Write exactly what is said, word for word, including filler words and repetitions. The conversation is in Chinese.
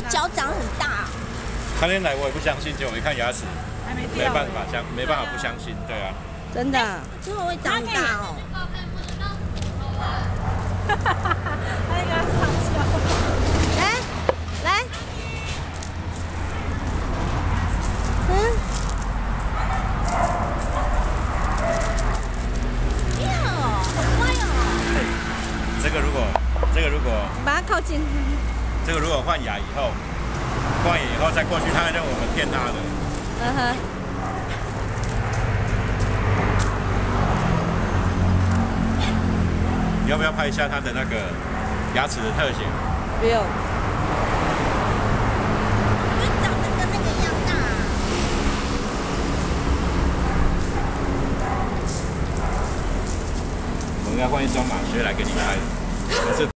脚长很大。 他天来我也不相信，结果一看牙齿，没办法相，没办法不相信，对啊。 真的，之后会长大哦。哈哈哈！他应该上笑。来，来，嗯。哟，好乖哦。 这个如果，这个如果， 把它靠近。 这个如果换牙以后，换牙以后再过去，他会认为我们骗他的。嗯哼。你要不要拍一下他的那个牙齿的特写？ 不用。因为长得跟那个一样大。 我应该换一双马靴来给你拍。